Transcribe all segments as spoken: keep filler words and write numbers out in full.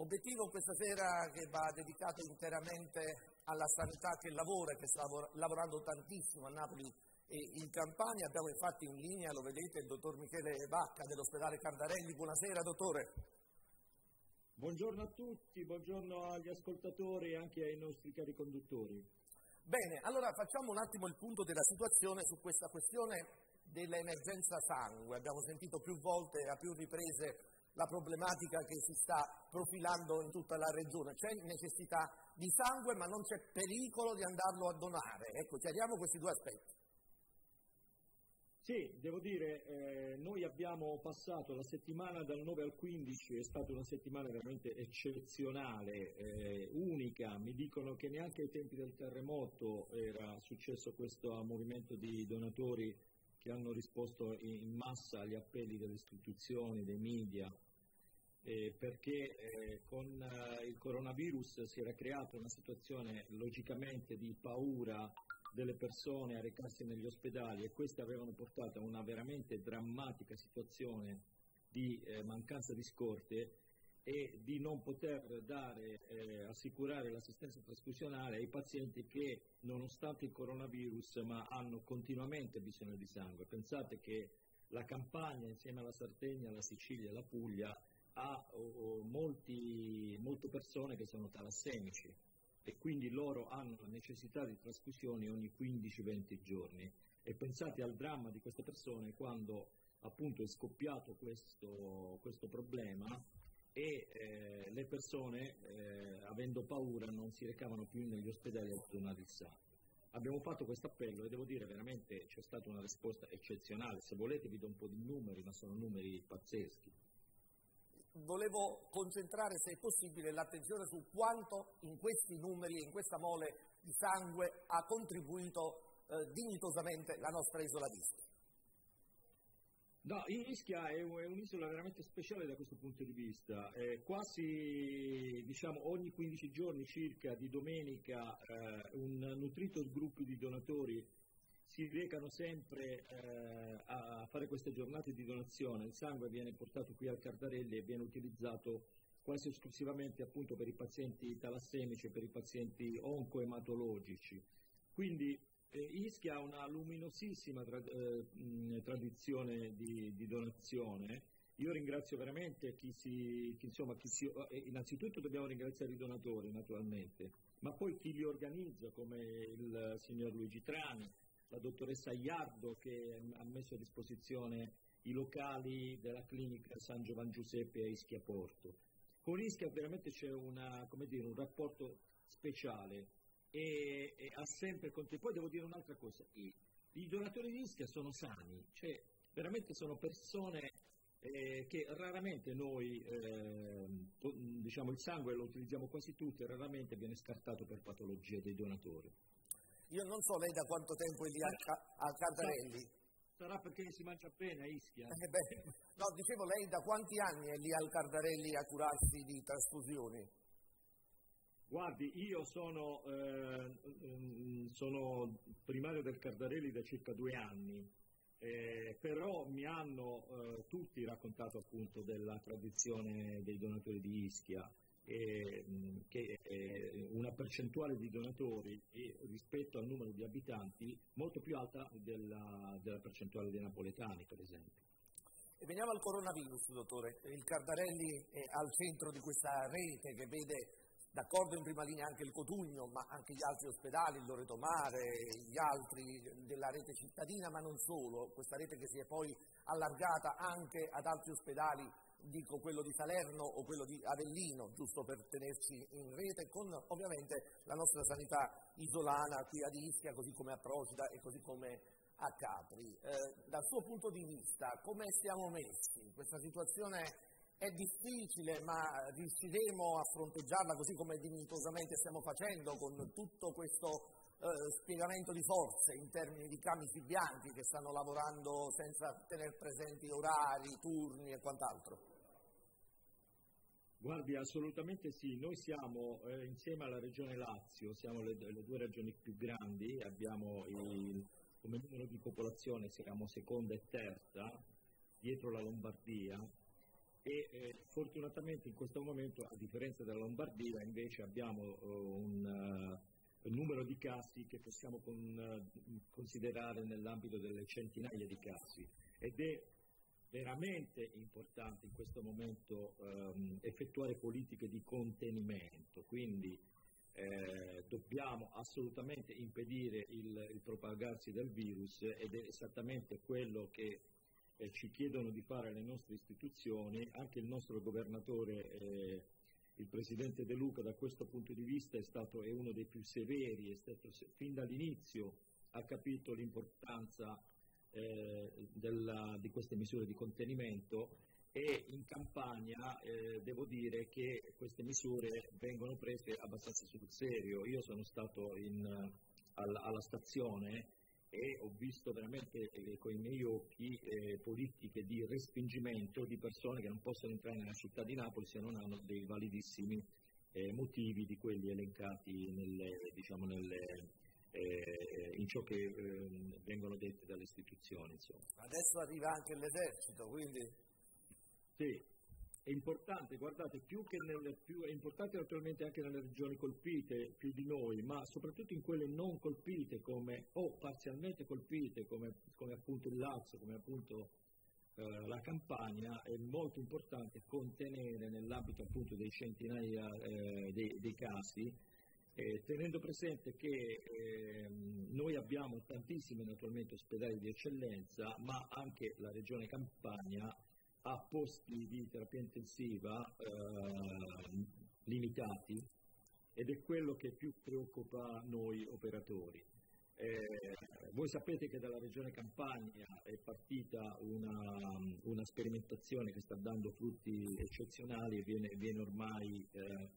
Obiettivo questa sera che va dedicato interamente alla sanità che lavora, che sta lavorando tantissimo a Napoli e in Campania. Abbiamo infatti in linea, lo vedete, il dottor Michele Vacca dell'ospedale Cardarelli. Buonasera dottore. Buongiorno a tutti, buongiorno agli ascoltatori e anche ai nostri cari conduttori. Bene, allora facciamo un attimo il punto della situazione su questa questione dell'emergenza sangue. Abbiamo sentito più volte, a più riprese, la problematica che si sta profilando in tutta la regione. C'è necessità di sangue, ma non c'è pericolo di andarlo a donare. Ecco, chiariamo questi due aspetti. Sì, devo dire, eh, noi abbiamo passato la settimana dal nove al quindici, è stata una settimana veramente eccezionale, eh, unica. Mi dicono che neanche ai tempi del terremoto era successo questo movimento di donatori che hanno risposto in massa agli appelli delle istituzioni, dei media, eh, perché eh, con eh, il coronavirus si era creata una situazione logicamente di paura delle persone a recarsi negli ospedali, e queste avevano portato a una veramente drammatica situazione di eh, mancanza di scorte e di non poter dare, eh, assicurare l'assistenza trasfusionale ai pazienti che, nonostante il coronavirus, ma hanno continuamente bisogno di sangue. Pensate che la Campania, insieme alla Sardegna, alla Sicilia e alla Puglia, ha oh, molti, molte persone che sono talassemici, e quindi loro hanno necessità di trasfusioni ogni quindici venti giorni. E pensate al dramma di queste persone quando appunto è scoppiato questo, questo problema e eh, le persone, eh, avendo paura, non si recavano più negli ospedali a donare il sangue. Abbiamo fatto questo appello e devo dire veramente c'è stata una risposta eccezionale. Se volete vi do un po' di numeri, ma sono numeri pazzeschi. Volevo concentrare, se è possibile, l'attenzione su quanto in questi numeri e in questa mole di sangue ha contribuito eh, dignitosamente la nostra isola di Ischia. No, Ischia è un'isola veramente speciale da questo punto di vista. Eh, quasi, diciamo, ogni quindici giorni circa, di domenica, eh, un nutrito gruppo di donatori si recano sempre eh, a fare queste giornate di donazione. Il sangue viene portato qui al Cardarelli e viene utilizzato quasi esclusivamente appunto per i pazienti talassemici e per i pazienti oncoematologici. Quindi eh, Ischia ha una luminosissima tra, eh, mh, tradizione di, di donazione. Io ringrazio veramente chi si, chi, insomma, chi si, eh, innanzitutto dobbiamo ringraziare i donatori naturalmente, ma poi chi li organizza, come il signor Luigi Trani, la dottoressa Iardo, che ha messo a disposizione i locali della clinica San Giovan Giuseppe a Ischia Porto. Con Ischia veramente c'è una, come dire, un rapporto speciale e, e ha sempre contribuito. Poi devo dire un'altra cosa, I, i donatori di Ischia sono sani, cioè veramente sono persone eh, che raramente noi, eh, diciamo, il sangue lo utilizziamo quasi tutti, e raramente viene scartato per patologie dei donatori. Io non so lei da quanto tempo è lì al, al Cardarelli. Sarà perché si mangia bene a Ischia. Eh beh, no, dicevo, lei da quanti anni è lì al Cardarelli a curarsi di trasfusioni? Guardi, io sono, eh, sono primario del Cardarelli da circa due anni, eh, però mi hanno eh, tutti raccontato appunto della tradizione dei donatori di Ischia. E, mh, che è una percentuale di donatori e rispetto al numero di abitanti molto più alta della, della percentuale dei napoletani, per esempio. E veniamo al coronavirus, dottore. Il Cardarelli è al centro di questa rete che vede d'accordo in prima linea anche il Cotugno, ma anche gli altri ospedali, il Loreto Mare, gli altri della rete cittadina, ma non solo. Questa rete che si è poi allargata anche ad altri ospedali, dico quello di Salerno o quello di Avellino, giusto per tenerci in rete, con ovviamente la nostra sanità isolana qui ad Ischia, così come a Procida e così come a Capri. Eh, dal suo punto di vista, come stiamo messi? Questa situazione è difficile, ma riusciremo a fronteggiarla così come dignitosamente stiamo facendo, con tutto questo eh, spiegamento di forze in termini di camici bianchi che stanno lavorando senza tenere presenti orari, turni e quant'altro? Guardi, assolutamente sì, noi siamo eh, insieme alla Regione Lazio, siamo le, le due regioni più grandi, abbiamo il, come numero di popolazione siamo seconda e terza, dietro la Lombardia, e eh, fortunatamente in questo momento, a differenza della Lombardia, invece abbiamo uh, un, uh, un numero di casi che possiamo con, uh, considerare nell'ambito delle centinaia di casi, ed è veramente importante in questo momento um, effettuare politiche di contenimento, quindi eh, dobbiamo assolutamente impedire il, il propagarsi del virus, ed è esattamente quello che eh, ci chiedono di fare le nostre istituzioni. Anche il nostro governatore, eh, il presidente De Luca, da questo punto di vista è stato è uno dei più severi, è stato fin dall'inizio ha capito l'importanza Eh, della, di queste misure di contenimento, e in Campania eh, devo dire che queste misure vengono prese abbastanza sul serio. Io sono stato in, alla, alla stazione e ho visto veramente eh, con i miei occhi eh, politiche di respingimento di persone che non possono entrare nella città di Napoli se non hanno dei validissimi eh, motivi di quelli elencati nelle, diciamo, nelle Eh, in ciò che eh, vengono dette dalle istituzioni. Insomma. Adesso arriva anche l'esercito, quindi... Sì, è importante, guardate, più che nelle, più, è importante naturalmente anche nelle regioni colpite, più di noi, ma soprattutto in quelle non colpite come, o parzialmente colpite, come, come appunto il Lazio, come appunto eh, la Campania, è molto importante contenere nell'ambito appunto dei centinaia eh, dei, dei casi, Eh, tenendo presente che eh, noi abbiamo tantissimi naturalmente ospedali di eccellenza, ma anche la Regione Campania ha posti di terapia intensiva eh, limitati, ed è quello che più preoccupa noi operatori. Eh, voi sapete che dalla Regione Campania è partita una, una sperimentazione che sta dando frutti eccezionali e viene, viene ormai eh,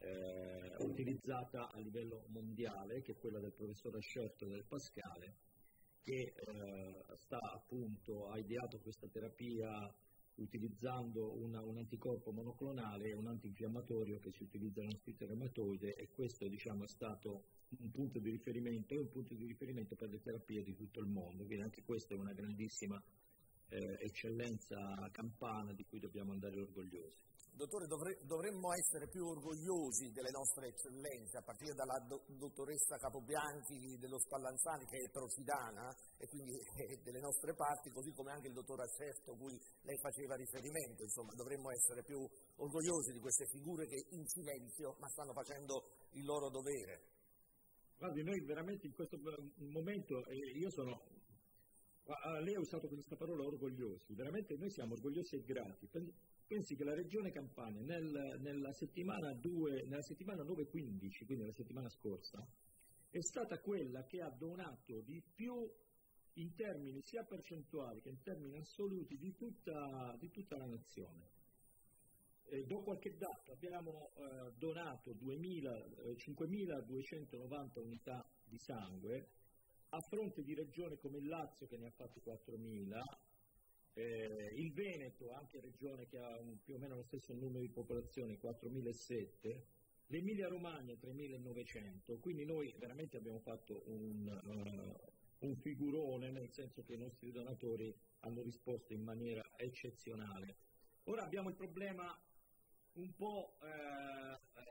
Eh, utilizzata a livello mondiale, che è quella del professor Ascerto del Pascale, che eh, sta appunto, ha ideato questa terapia utilizzando una, un anticorpo monoclonale e un antinfiammatorio che si utilizza nell'artrite reumatoide, e questo diciamo è stato un punto di riferimento e un punto di riferimento per le terapie di tutto il mondo, quindi anche questa è una grandissima eh, eccellenza campana di cui dobbiamo andare orgogliosi. Dottore, dovre, dovremmo essere più orgogliosi delle nostre eccellenze, a partire dalla do, dottoressa Capobianchi dello Spallanzani, che è prosidana, e quindi è delle nostre parti, così come anche il dottor Ascerto, cui lei faceva riferimento. Insomma, dovremmo essere più orgogliosi di queste figure che in silenzio ma stanno facendo il loro dovere. Guardi, noi veramente in questo momento, eh, io sono... Ah, lei ha usato questa parola orgogliosi, veramente noi siamo orgogliosi e grati. Pensi che la Regione Campania nel, nella settimana due, nella settimana nove quindici, quindi la settimana scorsa, è stata quella che ha donato di più in termini sia percentuali che in termini assoluti di tutta, di tutta la nazione. Eh, do qualche dato: abbiamo eh, donato cinquemiladuecentonovanta unità di sangue, a fronte di regioni come il Lazio che ne ha fatti quattromila, eh, il Veneto, anche regione che ha un, più o meno lo stesso numero di popolazione, quattromilasette, l'Emilia Romagna tremilanovecento, quindi noi veramente abbiamo fatto un, uh, un figurone, nel senso che i nostri donatori hanno risposto in maniera eccezionale. Ora abbiamo il problema un po', eh,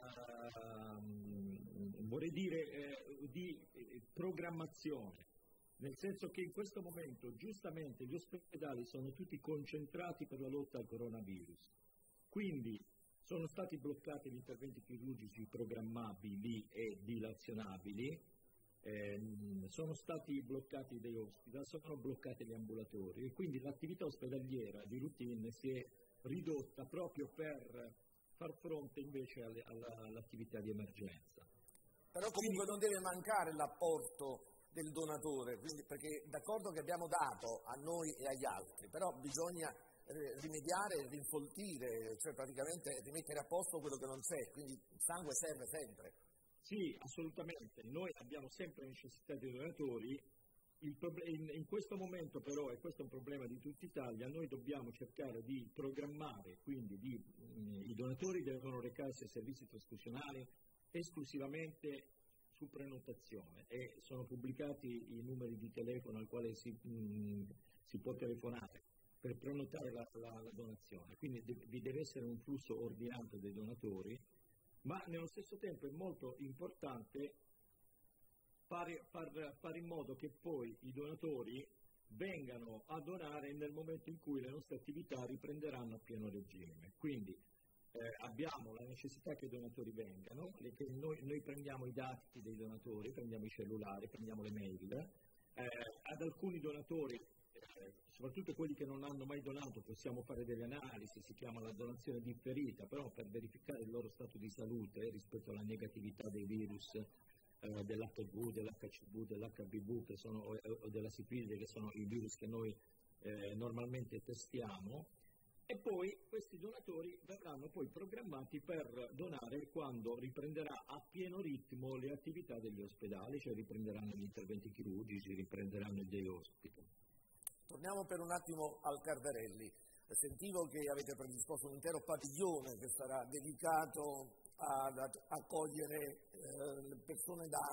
eh, vorrei dire, eh, di eh, programmazione, nel senso che in questo momento giustamente gli ospedali sono tutti concentrati per la lotta al coronavirus, quindi sono stati bloccati gli interventi chirurgici programmabili e dilazionabili, eh, sono stati bloccati dei hospital, sono bloccati gli ambulatori, e quindi l'attività ospedaliera di routine si è ridotta proprio per far fronte invece alle, alla, all'attività di emergenza. Però comunque non deve mancare l'apporto del donatore, quindi, perché d'accordo che abbiamo dato a noi e agli altri, però bisogna eh, rimediare, rinfoltire, cioè praticamente rimettere a posto quello che non c'è, quindi il sangue serve sempre. Sì, assolutamente, noi abbiamo sempre necessità di donatori. Il proble- in, in questo momento però, e questo è un problema di tutta Italia, noi dobbiamo cercare di programmare, quindi di, mh, i donatori devono recarsi ai servizi trasfusionali esclusivamente su prenotazione, e sono pubblicati i numeri di telefono al quale si, mh, si può telefonare. per prenotare la, la, la donazione, quindi de- vi deve essere un flusso ordinato dei donatori, ma nello stesso tempo è molto importante fare, far, fare in modo che poi i donatori vengano a donare nel momento in cui le nostre attività riprenderanno a pieno regime. Quindi eh, abbiamo la necessità che i donatori vengano, che noi, noi prendiamo i dati dei donatori, prendiamo i cellulari, prendiamo le mail, eh, ad alcuni donatori, eh, soprattutto quelli che non hanno mai donato, possiamo fare delle analisi, si chiama la donazione differita, però per verificare il loro stato di salute eh, rispetto alla negatività dei virus eh, dell'H I V, dell'H C V, dell'H B V che sono, o, o della sifilide, che sono i virus che noi eh, normalmente testiamo. E poi questi donatori verranno poi programmati per donare quando riprenderà a pieno ritmo le attività degli ospedali, cioè riprenderanno gli interventi chirurgici, riprenderanno i day hospital. Torniamo per un attimo al Cardarelli. Sentivo che avete predisposto un intero padiglione che sarà dedicato ad accogliere eh, le persone da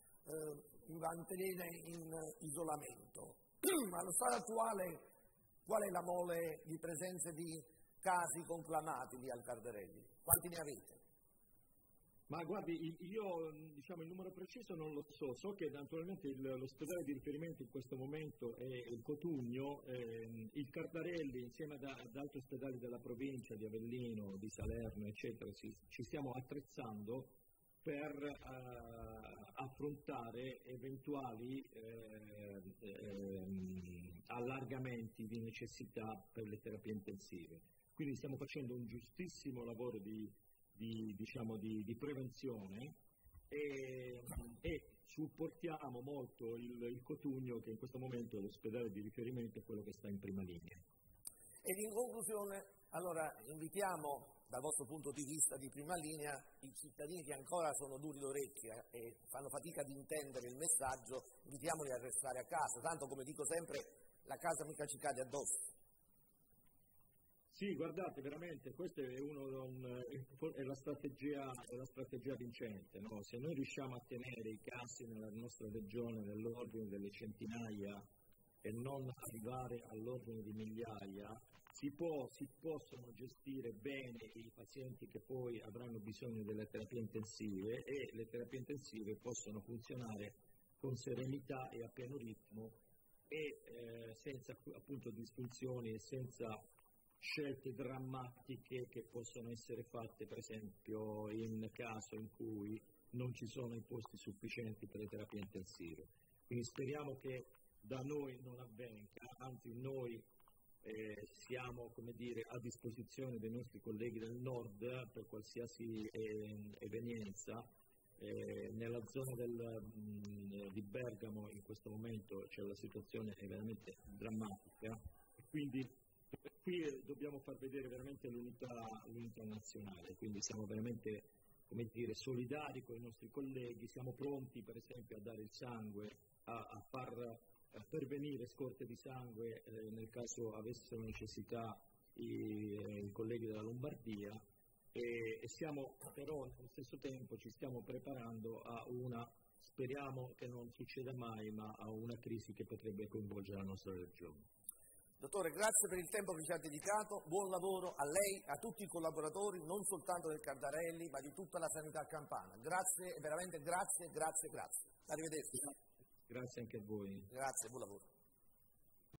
eh, mantenere in isolamento. Ma allo stato attuale qual è la mole di presenze di casi conclamati lì al Cardarelli? Quanti ne avete? Ma guardi, io diciamo il numero preciso non lo so, so che naturalmente il, l'ospedale di riferimento in questo momento è il Cotugno, eh, il Cardarelli insieme ad, ad altri ospedali della provincia di Avellino, di Salerno eccetera, ci, ci stiamo attrezzando per eh, affrontare eventuali eh, eh, allargamenti di necessità per le terapie intensive. Quindi stiamo facendo un giustissimo lavoro di Di, diciamo, di, di prevenzione e, e supportiamo molto il, il Cotugno, che in questo momento è l'ospedale di riferimento, è quello che sta in prima linea. Ed in conclusione, allora invitiamo dal vostro punto di vista di prima linea i cittadini che ancora sono duri d'orecchie e fanno fatica ad intendere il messaggio, invitiamoli a restare a casa, tanto come dico sempre la casa mica ci cade addosso. Sì, guardate, veramente, questa è, uno, un, è, la, strategia, è la strategia vincente, no? Se noi riusciamo a tenere i casi nella nostra regione nell'ordine delle centinaia e non arrivare all'ordine di migliaia, si, può, si possono gestire bene i pazienti che poi avranno bisogno delle terapie intensive e le terapie intensive possono funzionare con serenità e a pieno ritmo e eh, senza appunto disfunzioni e senza scelte drammatiche che possono essere fatte, per esempio, in caso in cui non ci sono i posti sufficienti per le terapie intensive. Quindi speriamo che da noi non avvenga, anzi noi eh, siamo, come dire, a disposizione dei nostri colleghi del nord per qualsiasi eh, evenienza. Eh, nella zona del, mh, di Bergamo in questo momento cioè, la situazione è veramente drammatica, quindi qui dobbiamo far vedere veramente l'unità, l'unità nazionale, quindi siamo veramente, come dire, solidari con i nostri colleghi, siamo pronti per esempio a dare il sangue, a, a far a pervenire scorte di sangue eh, nel caso avessero necessità i, eh, i colleghi della Lombardia e, e siamo però allo stesso tempo ci stiamo preparando a una, speriamo che non succeda mai, ma a una crisi che potrebbe coinvolgere la nostra regione. Dottore, grazie per il tempo che ci ha dedicato, buon lavoro a lei, a tutti i collaboratori, non soltanto del Cardarelli, ma di tutta la sanità campana. Grazie, veramente grazie, grazie, grazie. Arrivederci. Grazie anche a voi. Grazie, buon lavoro.